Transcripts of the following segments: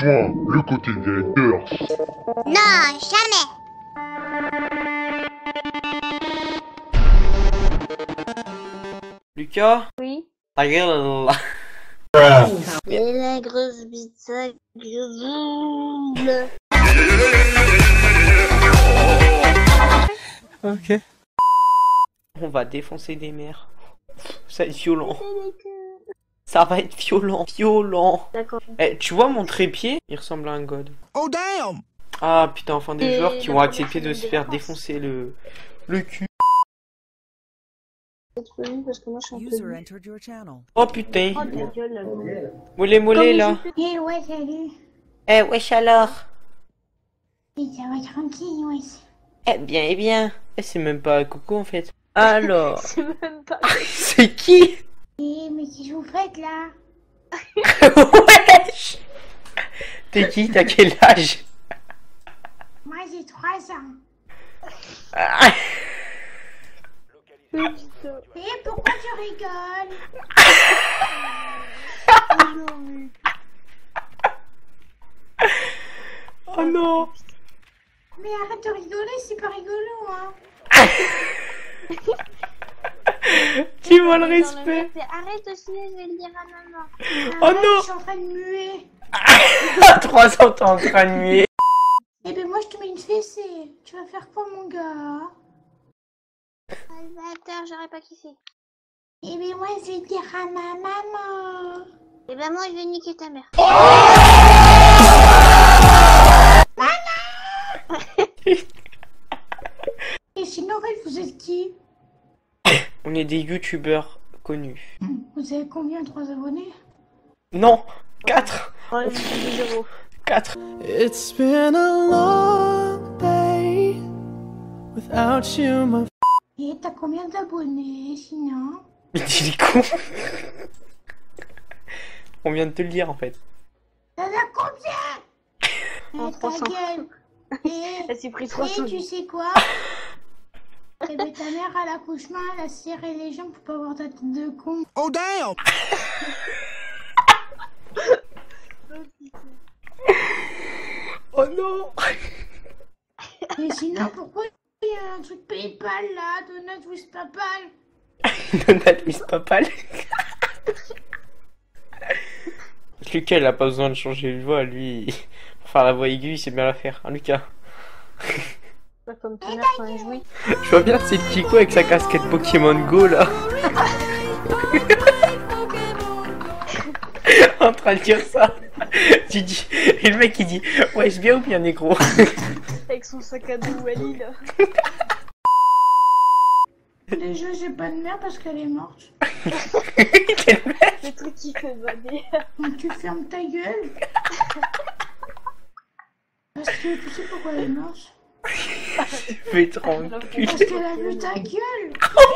rejoins le côté des haters. Non, jamais. Lucas? Oui. Ta gueule. Et la grosse bite, ça grouille. Ok. On va défoncer des mères. Ça va être violent. Ça va être violent. Violent. D'accord. Eh, tu vois mon trépied? Il ressemble à un god. Oh damn! Ah putain, enfin des Et joueurs qui la ont première accepté de se semaine faire des vacances. défoncer le cul. Parce que moi je suis un User peu... entered your channel. Oh putain. Oh ta gueule là. Mollet mollet là. Eh ouais, salut. Eh wesh alors. Et ça va tranquille, wesh. Eh bien, eh bien. Eh, c'est même pas Coco en fait. Alors. C'est même pas... C'est qui? Eh, mais qu'est-ce que vous faites là? Wesh. T'es qui? T'as quel âge? Moi j'ai 3 ans. Ah. Et pourquoi tu rigoles? Oh non. Mais arrête de rigoler, c'est pas rigolo, hein. Tu vois le respect. Arrête aussi, je vais le dire à maman. Oh Arrête, non. je suis en train de muer. À 3 ans, t'es en train de muer. Eh ben moi je te mets une fessée. Tu vas faire quoi mon gars? Bâtard, j'aurais pas kiffé. Eh ben moi je vais dire à ma maman. Eh ben moi je vais niquer ta mère. Et sinon vous êtes qui? On est des youtubeurs connus. Vous avez combien? 3 abonnés? Non, 4. Oh, j'ai 0. 4. It's been a long day without you, my Et t'as combien d'abonnés sinon? Mais il est con. On vient de te le dire en fait. T'en as combien? Oh, Eh, ta 300. gueule. Elle s'est pris Et 300. tu sais quoi? Eh ben ta mère à l'accouchement, elle a serré les jambes pour pas avoir ta tête de con. Oh damn! Oh non. Et sinon pourquoi il y a un truc Paypal là? Donat with Papal. Donat with Papal. Lucas il a pas besoin de changer de voix, lui. Pour faire la voix aiguë, il sait bien la faire. Hein, Lucas? Pas comme ta mère quand elle jouit. Je vois bien c'est le Kiko avec sa casquette Pokémon Go là. En train de dire ça. Tu dis. Et le mec il dit ouais je bien ou bien négro. Avec son sac à dos Wally là. Déjà j'ai pas de mère parce qu'elle est morte. Le truc qui fait bader. Donc tu fermes ta gueule. Parce que tu sais pourquoi elle est morte? Fais tranquille. Parce qu'elle a vu ta gueule.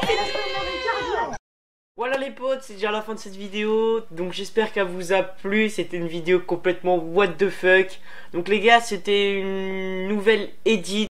Voilà les potes, c'est déjà la fin de cette vidéo. Donc j'espère qu'elle vous a plu. C'était une vidéo complètement what the fuck. Donc les gars, c'était une nouvelle edit.